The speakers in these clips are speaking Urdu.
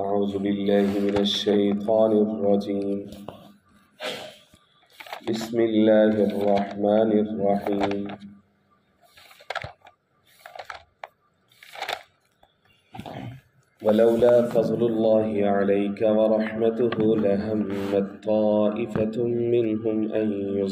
أعوذ بالله من الشيطان الرجيم. بسم الله الرحمن الرحيم. ولولا فضل الله عليك ورحمته لهمت طائفة منهم أن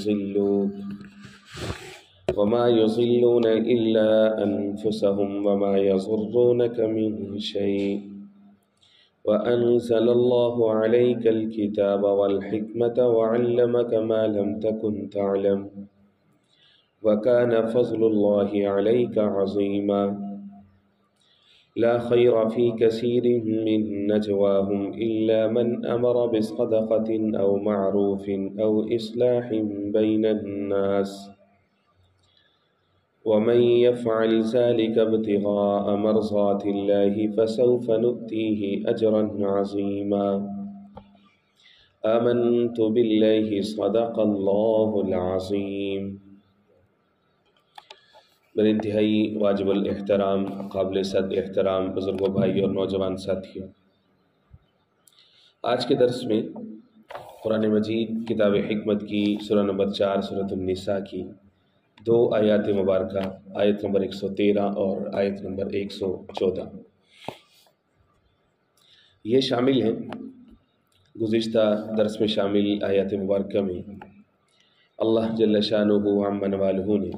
يضلوك وما يضلون إلا أنفسهم وما يضرونك من شيء وأنزل الله عليك الكتاب والحكمة وعلمك ما لم تكن تعلم وكان فضل الله عليك عظيما. لا خير في كثير من نجواهم إلا من أمر بصدقة أو معروف أو إصلاح بين الناس ومن يفعل ذلك ابتغاء مرضات الله فسوف نؤتيه أجرا عظيما. آمنت بالله صدق الله العظيم. میرے انتہائی واجب الاحترام قابل صد احترام بزرگوں بھائی اور نوجوان ساتھیوں، آج کے درس میں قرآن مجید کتاب حکمت کی سورہ نمبر 4 سورۃ النساء کی 2 آیات مبارکہ، آیت نمبر 113 اور آیت نمبر 114 یہ شامل ہیں۔ گزشتہ درس میں شامل آیات مبارکہ میں اللہ جل شانہ عمن والہ نے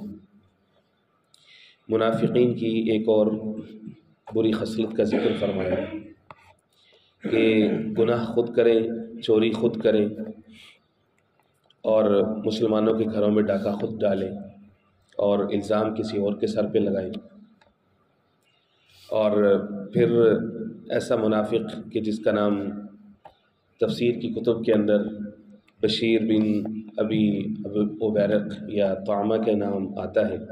منافقین کی ایک اور بری خصلت کا ذکر فرمایا کہ گناہ خود کریں، چوری خود کریں اور مسلمانوں کے گھروں میں ڈاکہ خود ڈالیں اور الزام کسی اور کے سر پہ لگائیں، اور پھر ایسا منافق کہ جس کا نام تفسیر کی کتب کے اندر بشیر بن ابی ابیرق یا طعمہ کے نام آتا ہے،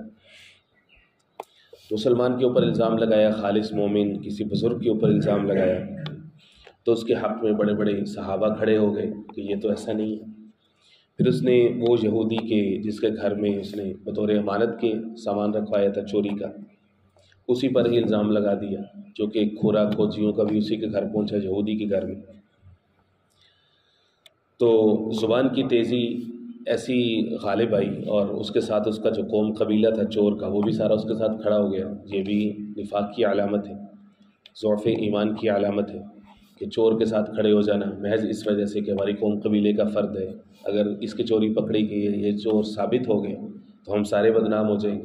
مسلمان کے اوپر الزام لگایا، خالص مومن کسی بزرگ کے اوپر الزام لگایا، تو اس کے حق میں بڑے بڑے صحابہ کھڑے ہو گئے کہ یہ تو ایسا نہیں ہے۔ پھر اس نے وہ یہودی کے جس کے گھر میں اس نے بطور امانت کے سامان رکھوایا تھا چوری کا، اسی پر ہی الزام لگا دیا، جو کہ کھورا کھوجیوں کا بھی اسی کے گھر پہنچا، یہودی کے گھر میں۔ تو زبان کی تیزی ایسی غالب آئی اور اس کے ساتھ اس کا جو قوم قبیلہ تھا چور کا، وہ بھی سارا اس کے ساتھ کھڑا ہو گیا۔ یہ بھی نفاق کی علامت ہے، ضعف ایمان کی علامت ہے کہ چور کے ساتھ کھڑے ہو جانا محض اس وجہ سے کہ ہماری قوم قبیلے کا فرد ہے، اگر اس کی چوری پکڑی گئی ہے، یہ چور ثابت ہو گئے تو ہم سارے بدنام ہو جائیں گے۔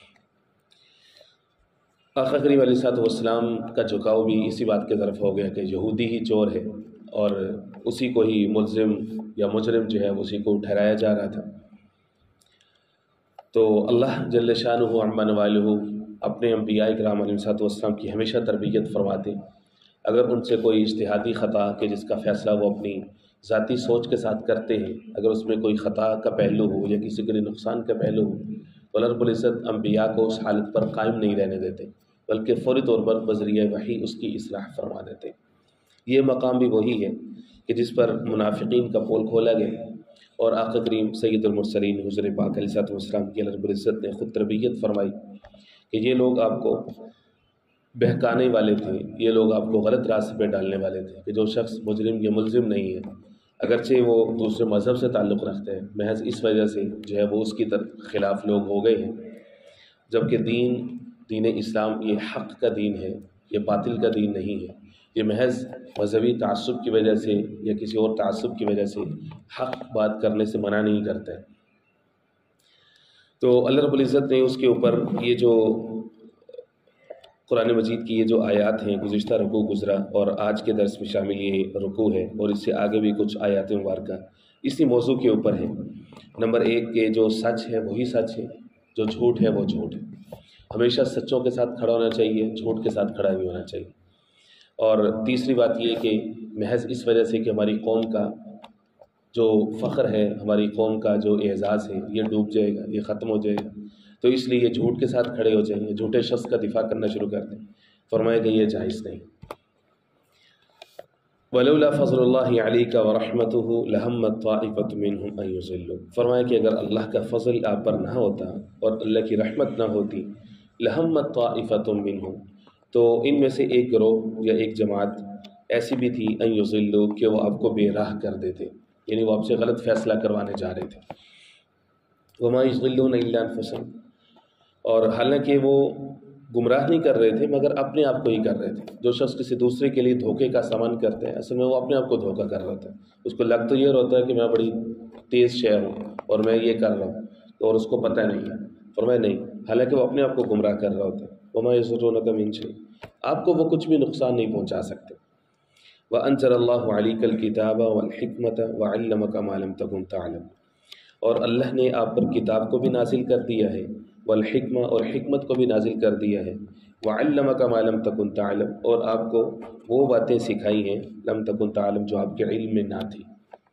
آقا کریم علیہ الصلوۃ والسلام کا جھکاؤ بھی اسی بات کی طرف ہو گیا کہ یہودی ہی چور ہے اور اسی کو ہی ملزم یا مجرم جو ہے اسی کو ٹھہرایا جا رہا تھا۔ تو اللہ جل شانہ عمن والہ اپنے انبیاء کرام علیہ الصلوۃ والسلام کی ہمیشہ تربیت فرماتے، اگر ان سے کوئی اجتہادی خطا کہ جس کا فیصلہ وہ اپنی ذاتی سوچ کے ساتھ کرتے ہیں، اگر اس میں کوئی خطا کا پہلو ہو یا کسی کے لیے نقصان کا پہلو ہو تو اللہ رب العزت انبیاء کو اس حالت پر قائم نہیں رہنے دیتے، بلکہ فوری طور پر بذریعہ وحی اس کی اصلاح فرما دیتے۔ یہ مقام بھی وہی ہے کہ جس پر منافقین کا پول کھولا گیا اور آقا کریم سید المرسلین حضور پاک علیہ الصلوۃ والسلام کی اللہ رب العزت نے خود تربیت فرمائی کہ یہ لوگ آپ کو بہکانے والے تھے، یہ لوگ آپ کو غلط راستے پہ ڈالنے والے تھے کہ جو شخص مجرم یا ملزم نہیں ہے، اگرچہ وہ دوسرے مذہب سے تعلق رکھتے ہیں، محض اس وجہ سے جو ہے وہ اس کی خلاف لوگ ہو گئے ہیں، جبکہ دین اسلام یہ حق کا دین ہے، یہ باطل کا دین نہیں ہے، یہ محض مذہبی تعصب کی وجہ سے یا کسی اور تعصب کی وجہ سے حق بات کرنے سے منع نہیں کرتا ہے۔ تو اللہ رب العزت نے اس کے اوپر یہ جو قرآن مجید کی یہ جو آیات ہیں، گزشتہ رکوع گزرا اور آج کے درس میں شامل یہ رکوع ہے اور اس سے آگے بھی کچھ آیات مبارکہ اسی موضوع کے اوپر ہیں۔ نمبر 1 کہ جو سچ ہے وہی سچ ہے، جو جھوٹ ہے وہ جھوٹ ہے۔ ہمیشہ سچوں کے ساتھ کھڑا ہونا چاہیے، جھوٹ کے ساتھ کھڑا نہیں ہونا چاہیے۔ اور تیسری بات یہ کہ محض اس وجہ سے کہ ہماری قوم کا جو فخر ہے، ہماری قوم کا جو اعزاز ہے، یہ ڈوب جائے گا، یہ ختم ہو جائے گا، تو اس لیے یہ جھوٹ کے ساتھ کھڑے ہو جائیں گے، جھوٹے شخص کا دفاع کرنا شروع کر دیں۔ فرمایا کہ یہ جائز نہیں۔ وَلَوْلَا فَضْلُ اللَّهِ عَلَيْكَ وَرَحْمَتُهُ لَهَمَّتْ طَائِفَةٌ مِّنْهُمْ أَن يُضِلُّوكَ۔ فرمایا کہ اگر اللہ کا فضل آپ پر نہ ہوتا اور اللہ کی رحمت نہ ہوتی، لَهَمَّتْ طَائِفَةٌ مِّنْهُمْ، تو ان میں سے ایک گروہ یا ایک جماعت ایسی بھی تھی ان یضلوا کہ وہ آپ کو بے راہ کر دیتے، یعنی وہ آپ سے غلط فیصلہ کروانے جا رہے تھے۔ وما یضلون الا انفسهم، اور حالانکہ وہ گمراہ نہیں کر رہے تھے مگر اپنے آپ کو ہی کر رہے تھے۔ جو شخص کسی دوسرے کے لیے دھوکے کا سامان کرتے ہیں اصل میں وہ اپنے آپ کو دھوکہ کر رہا تھا۔ اس کو لگ تو یہ ہوتا ہے کہ میں بڑی تیز شے ہوں اور میں یہ کر رہا ہوں، اور اس کو پتہ نہیں ہے، فرمایا نہیں، حالانکہ وہ اپنے آپ کو گمراہ کر رہا ہوتا ہے۔ وما یضرونک من شیء، آپ کو وہ کچھ بھی نقصان نہیں پہنچا سکتے۔ وانزل اللہ علیک الکتاب والحکمت وعلمک ما لم تکن تعلم، اور اللہ نے آپ پر کتاب کو بھی نازل کر دیا ہے، والحکمہ، اور حکمت کو بھی نازل کر دیا ہے، وعلمک ما لم تکن تعلم، اور آپ کو وہ باتیں سکھائی ہیں لم تکن تعلم جو آپ کے علم میں نہ تھی۔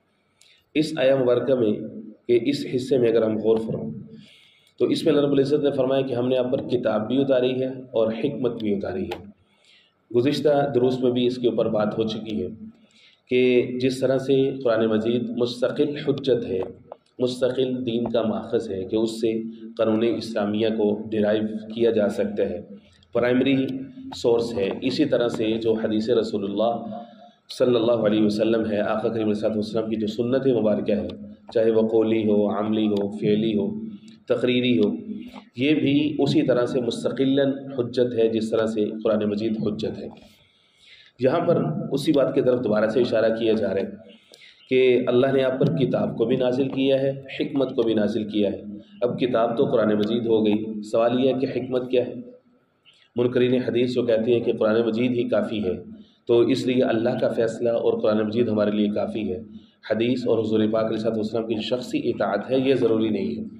اس آیہ مبارکہ میں کہ اس حصے میں اگر ہم غور فرمائیں تو اس میں اللہ رب العزت نے فرمایا کہ ہم نے آپ پر کتاب بھی اتاری ہے اور حکمت بھی اتاری ہے۔ گزشتہ دروس میں بھی اس کے اوپر بات ہو چکی ہے کہ جس طرح سے قرآن مجید مستقل حجت ہے، مستقل دین کا ماخذ ہے کہ اس سے قانون اسلامیہ کو ڈرائیو کیا جا سکتا ہے، پرائمری سورس ہے، اسی طرح سے جو حدیث رسول اللہ صلی اللہ علیہ وسلم ہے، آقا کریم صلی اللہ علیہ وسلم کی جو سنت مبارکہ ہے، چاہے وہ قولی ہو، عملی ہو، فعلی ہو، تقریری ہو، یہ بھی اسی طرح سے مستقلاً حجت ہے جس طرح سے قرآن مجید حجت ہے۔ یہاں پر اسی بات کی طرف دوبارہ سے اشارہ کیا جا رہا ہے کہ اللہ نے آپ پر کتاب کو بھی نازل کیا ہے، حکمت کو بھی نازل کیا ہے۔ اب کتاب تو قرآن مجید ہو گئی، سوال یہ ہے کہ حکمت کیا ہے؟ منکرین حدیث جو کہتے ہیں کہ قرآن مجید ہی کافی ہے، تو اس لیے اللہ کا فیصلہ اور قرآن مجید ہمارے لیے کافی ہے، حدیث اور حضور پاک علیہ السلام کی جو شخصی اطاعت ہے یہ ضروری نہیں ہے۔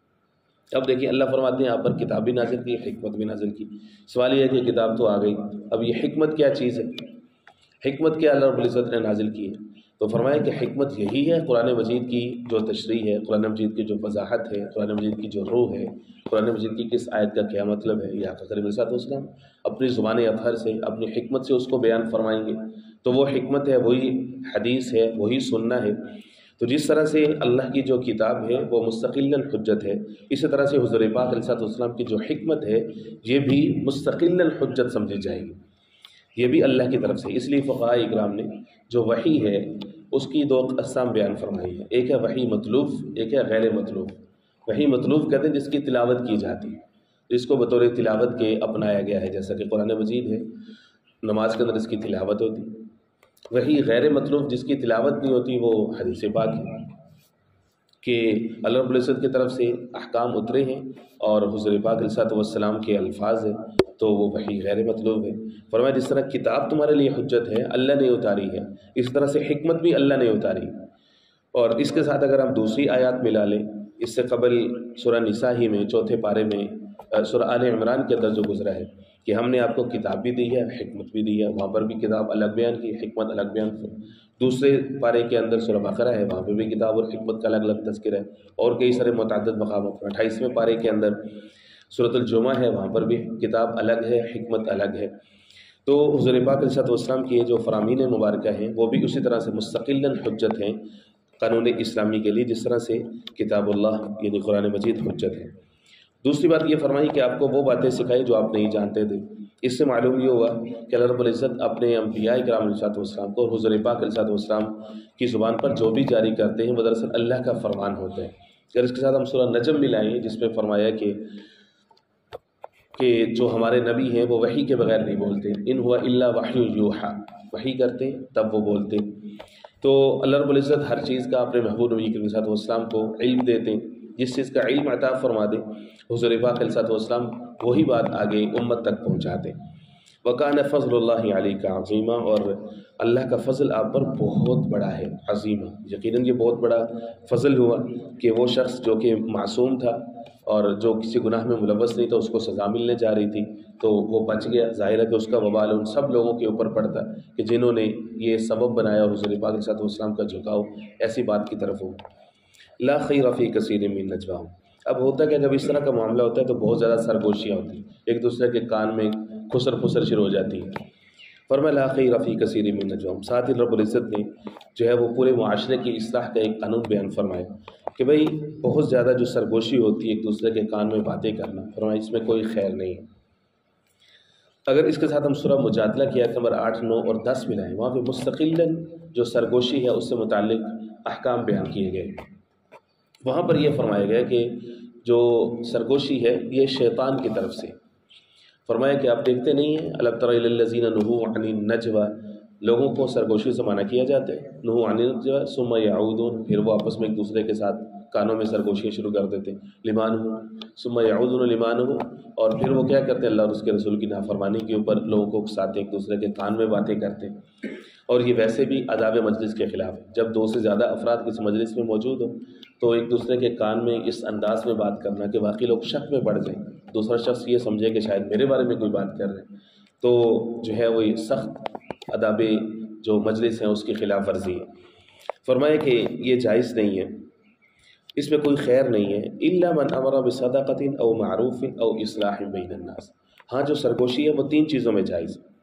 اب دیکھیں اللہ فرماتے ہیں آپ پر کتاب بھی نازل کی، حکمت بھی نازل کی۔ سوال یہ ہے کہ کتاب تو آ گئی، اب یہ حکمت کیا چیز ہے؟ حکمت کیا اللہ رب العزت نے نازل کی ہے؟ تو فرمایا کہ حکمت یہی ہے قرآن مجید کی جو تشریح ہے، قرآن مجید کی جو وضاحت ہے، قرآن مجید کی جو روح ہے، قرآن مجید کی کس آیت کا کیا مطلب ہے، یہ آقا کریم صلی اللہ علیہ وسلم اپنی زبان اطہر سے، اپنی حکمت سے اس کو بیان فرمائیں گے۔ تو وہ حکمت ہے، وہی حدیث ہے، وہی سننا ہے۔ تو جس طرح سے اللہ کی جو کتاب ہے وہ مستقلاً حجت ہے، اسی طرح سے حضور پاک علیہ السلام کی جو حکمت ہے یہ بھی مستقلاً حجت سمجھی جائے گی، یہ بھی اللہ کی طرف سے۔ اس لیے فقہاء اکرام نے جو وحی ہے اس کی دو اقسام بیان فرمائی ہے، ایک ہے وحی مطلوب، ایک ہے غیر مطلوب۔ وحی مطلوب کہتے ہیں جس کی تلاوت کی جاتی ہے، جس کو بطور تلاوت کے اپنایا گیا ہے، جیسا کہ قرآن مجید ہے، نماز کے اندر اس کی تلاوت ہوتی ہے۔ وحی غیر مطلوب جس کی تلاوت نہیں ہوتی وہ حدیث پاک ہے کہ اللہ رب العزت کی طرف سے احکام اترے ہیں اور حضور پاک علیہ السلام کے الفاظ ہیں، تو وہ وحی غیر مطلوب ہے۔ فرمایا جس طرح کتاب تمہارے لیے حجت ہے، اللہ نے اتاری ہے، اس طرح سے حکمت بھی اللہ نے اتاری۔ اور اس کے ساتھ اگر ہم دوسری آیات ملا لیں، اس سے قبل سورہ نساء ہی میں چوتھے پارے میں سورہ آل عمران کے اندر جو گزرا ہے کہ ہم نے آپ کو کتاب بھی دی ہے، حکمت بھی دی ہے، وہاں پر بھی کتاب الگ بیان کی، حکمت الگ بیان کی۔ دوسرے پارے کے اندر سورہ بقرہ ہے، وہاں پہ بھی کتاب اور حکمت کا الگ الگ تذکرہ ہے، اور کئی سارے متعدد مقامات پر 28ویں پارے کے اندر سورۃ الجمعہ ہے، وہاں پر بھی کتاب الگ ہے، حکمت الگ ہے۔ تو حضور پاک علیہ السلام کی جو فرامین مبارکہ ہیں وہ بھی اسی طرح سے مستقلاً حجت ہیں قانون اسلامی کے لیے، جس طرح سے کتاب اللہ یعنی قرآن مجید حجت ہے۔ دوسری بات یہ فرمائی کہ آپ کو وہ باتیں سکھائی جو آپ نہیں جانتے تھے۔ اس سے معلوم یہ ہوا کہ اللہ رب العزت اپنے انبیاء کرام علیہ السلام کو اور حضور پاک علیہ السلام کی زبان پر جو بھی جاری کرتے ہیں وہ دراصل اللہ کا فرمان ہوتا ہے۔ اگر اس کے ساتھ ہم سورہ نجم ملائیں جس میں فرمایا کہ جو ہمارے نبی ہیں وہ وحی کے بغیر نہیں بولتے، ان ہوا الا وحی یوحا، وحی کرتے تب وہ بولتے۔ تو اللہ رب العزت ہر چیز کا اپنے محبوب نبی کریم صلی اللہ علیہ وسلم کو علم دیتے ہیں، جس چیز کا علم عطا فرما دے حضور پاک علیہ السلام وہی بات آگے امت تک پہنچاتے۔ وَكَانَ فَضْلُ اللَّهِ عَلَيْكَ عَظِيمًا، اور اللہ کا فضل آپ پر بہت بڑا ہے، عظیم، یقیناً یہ بہت بڑا فضل ہوا کہ وہ شخص جو کہ معصوم تھا اور جو کسی گناہ میں ملوث نہیں تھا، اس کو سزا ملنے جا رہی تھی تو وہ بچ گیا۔ ظاہر ہے کہ اس کا وبال ان سب لوگوں کے اوپر پڑتا کہ جنہوں نے یہ سبب بنایا اور حضور پاک علیہ السلام کا جھکاؤ ایسی بات کی طرف ہو۔ لا خیر فی کثیر من نجواہم، اب ہوتا ہے کہ جب اس طرح کا معاملہ ہوتا ہے تو بہت زیادہ سرگوشیاں ہوتی ہیں، ایک دوسرے کے کان میں خسر پھسر شروع ہو جاتی ہے۔ فرمایا لا خیر فی کثیر من نجواہم، ساتھ ہی رب العزت نے جو ہے وہ پورے معاشرے کی اصلاح کا ایک قانون بیان فرمایا کہ بھئی بہت زیادہ جو سرگوشی ہوتی ہے ایک دوسرے کے کان میں باتیں کرنا، فرمایا اس میں کوئی خیر نہیں ہے۔ اگر اس کے ساتھ ہم سورہ مجادلہ کی آیت نمبر 8، 9 اور 10 ملائیں، وہاں پہ مستقلاً جو سرگوشی ہے اس سے متعلق احکام بیان کیے گئے۔ وہاں پر یہ فرمایا گیا کہ جو سرگوشی ہے یہ شیطان کی طرف سے، فرمایا کہ آپ دیکھتے نہیں ہیں الم تر الی الذین نہوا عن النجوى، لوگوں کو سرگوشی سے منع کیا جاتا ہے، نہوا عن النجوى ثم یعودون، پھر وہ آپس میں ایک دوسرے کے ساتھ کانوں میں سرگوشیاں شروع کر دیتے ہیں، لمانہ ثم یعودون لمانہ، اور پھر وہ کیا کرتے ہیں اللہ اور اس کے رسول کی نافرمانی کے اوپر لوگوں کو اکساتے ہیں، ایک دوسرے کے کان میں باتیں کرتے ہیں، اور یہ ویسے بھی آداب مجلس کے خلاف ہے۔ جب دو سے زیادہ افراد کسی مجلس میں موجود ہوں تو ایک دوسرے کے کان میں اس انداز میں بات کرنا کہ باقی لوگ شک میں پڑ جائیں، دوسرا شخص یہ سمجھے کہ شاید میرے بارے میں کوئی بات کر رہے ہیں، تو جو ہے وہ سخت آداب جو مجلس ہیں اس کی خلاف ورزی ہے۔ فرمایا کہ یہ جائز نہیں ہے، اس میں کوئی خیر نہیں ہے، الا من امر بصدقۃ او معروف او اصلاح بین الناس، ہاں جو سرگوشی ہے وہ 3 چیزوں میں جائز ہے۔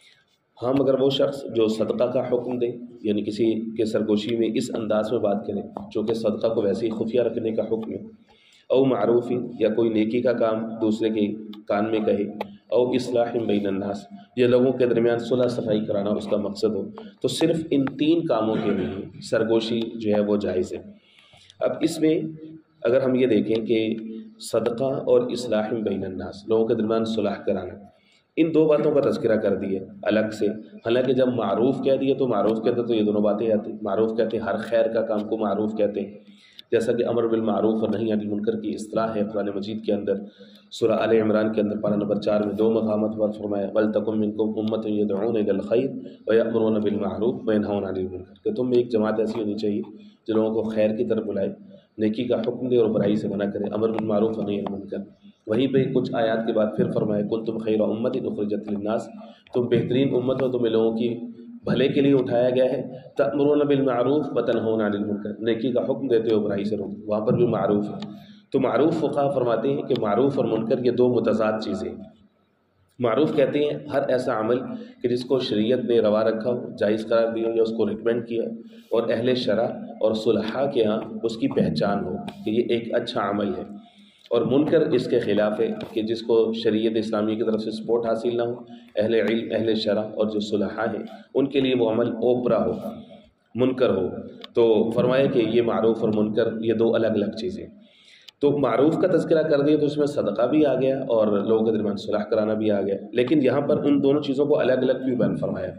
ہاں مگر وہ شخص جو صدقہ کا حکم دے، یعنی کسی کے سرگوشی میں اس انداز میں بات کرے چونکہ صدقہ کو ویسے ہی خفیہ رکھنے کا حکم ہے، او معروف، یا کوئی نیکی کا کام دوسرے کے کان میں کہے، او اصلاح بین الناس، یا لوگوں کے درمیان صلح صفائی کرانا اس کا مقصد ہو، تو صرف ان 3 کاموں کے لیے سرگوشی جو ہے وہ جائز ہے۔ اب اس میں اگر ہم یہ دیکھیں کہ صدقہ اور اصلاح بین الناس، لوگوں کے درمیان صلح کرانا، ان 2 باتوں کا تذکرہ کر دیا الگ سے، حالانکہ جب معروف کہہ دیا تو معروف کہتے تو یہ دونوں باتیں آتی، معروف کہتے ہیں ہر خیر کا کام کو معروف کہتے ہیں، جیسا کہ امر بالمعروف اور نہی عن المنکر کی اصطلاح ہے قرآن مجید کے اندر، سورہ آل عمران کے اندر پارہ نمبر 4 میں 2 مقامات پر فرمایا وَلْتَكُن مِّنكُمْ أُمَّةٌ يَدْعُونَ إِلَى الْخَيْرِ وَيَأْمُرُونَ بِالْمَعْرُوفِ وَيَنْهَوْنَ عَنِ الْمُنكَرِ، کہ تم میں ایک جماعت ایسی ہونی چاہیے جو لوگوں کو خیر کی طرف بلائے، نیکی کا حکم دے اور برائی سے منع کرے، امر بالمعروف ونہی عن المنکر۔ وہیں پہ کچھ آیات کے بعد پھر فرمایا کنتم خیر امۃ اخرجت للناس، تم بہترین امت ہو، تمہیں لوگوں کی بھلے کے لیے اٹھایا گیا ہے، تأمرون بالمعروف وتنہون عن المنکر، نیکی کا حکم دیتے ہو برائی سے روکتے، وہاں پر بھی معروف ہے۔ تو معروف فقہا فرماتے ہیں کہ معروف اور منکر یہ 2 متضاد چیزیں ہیں۔ معروف کہتے ہیں ہر ایسا عمل کہ جس کو شریعت نے روا رکھا ہو، جائز قرار دیا یا اس کو ریکمینڈ کیا اور اہل شرع اور صلحاء کے ہاں اس کی پہچان ہو کہ یہ ایک اچھا عمل ہے، اور منکر اس کے خلاف ہے کہ جس کو شریعت اسلامی کی طرف سے سپورٹ حاصل نہ ہو، اہل علم، اہل شرع اور جو صلحاء ہیں ان کے لیے وہ عمل اوپرا ہو، منکر ہو۔ تو فرمایا کہ یہ معروف اور منکر یہ 2 الگ الگ چیزیں۔ تو معروف کا تذکرہ کر دیا تو اس میں صدقہ بھی آ گیا اور لوگوں کے درمیان صلح کرانا بھی آ گیا، لیکن یہاں پر ان دونوں چیزوں کو الگ الگ بھی بیان فرمایا۔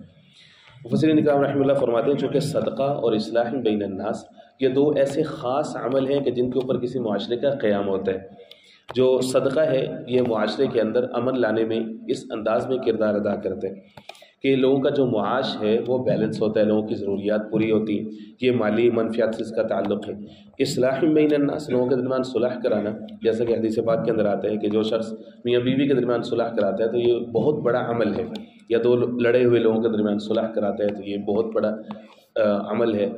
مفسرین کرام رحمہ اللہ فرماتے ہیں چونکہ صدقہ اور اصلاح بین الناس یہ 2 ایسے خاص عمل ہیں کہ جن کے اوپر کسی معاشرے کا قیام ہوتا ہے۔ جو صدقہ ہے یہ معاشرے کے اندر امن لانے میں اس انداز میں کردار ادا کرتے ہیں کہ لوگوں کا جو معاش ہے وہ بیلنس ہوتا ہے، لوگوں کی ضروریات پوری ہوتی ہیں، یہ مالی منفیات سے اس کا تعلق ہے۔ اصلاح بین الناس، لوگوں کے درمیان صلح کرانا، جیسا کہ حدیث پاک کے اندر آتا ہے کہ جو شخص میاں بیوی کے درمیان صلح کراتا ہے تو یہ بہت بڑا عمل ہے، یا 2 لڑے ہوئے لوگوں کے درمیان صلح کراتا ہے تو یہ بہت بڑا عمل ہے،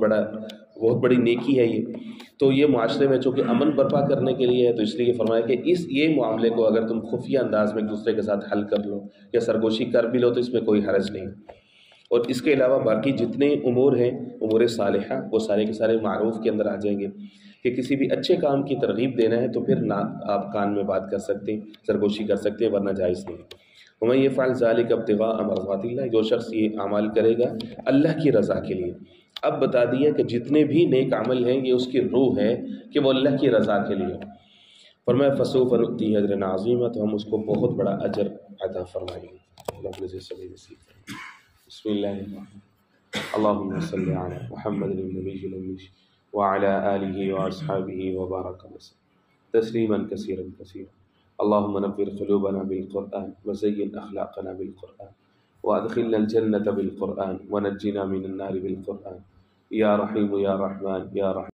بہت بڑی نیکی ہے یہ۔ تو یہ معاشرے میں چونکہ امن برپا کرنے کے لیے ہے تو اس لیے فرمایا کہ یہ معاملے کو اگر تم خفیہ انداز میں ایک دوسرے کے ساتھ حل کر لو یا سرگوشی کر بھی لو تو اس میں کوئی حرج نہیں۔ اور اس کے علاوہ باقی جتنے امور ہیں، امور صالحہ، وہ سارے کے سارے معروف کے اندر آ جائیں گے کہ کسی بھی اچھے کام کی ترغیب دینا ہے تو پھر نہ آپ کان میں بات کر سکتے ہیں، سرگوشی کر سکتے ہیں، ورنہ جائز نہیں۔ ومن یفعل ذلک ابتغاء مرضات اللہ، جو شخص یہ اعمال کرے گا اللہ کی رضا کے لیے۔ اب بتا دیا کہ جتنے بھی نیک عمل ہیں یہ اس کی روح ہے کہ وہ اللہ کی رضا کے لیے، فرمایا فسوف نؤتیہ اجرا عظیما، تو ہم اس کو بہت بڑا اجر عطا فرمائیں گے۔ بسم اللہ اللہم صلی علی محمد النبی الامی وعلی آلہ واصحابہ وبارک وسلم تسلیما کثیرا کثیرا۔ اللہم نور قلوبنا بالقرآن وزین اخلاقنا بالقرآن وادخلنا الجنة بالقرآن ونجنا من النار بالقرآن، یا رحیم یا رحمن یا رحیم۔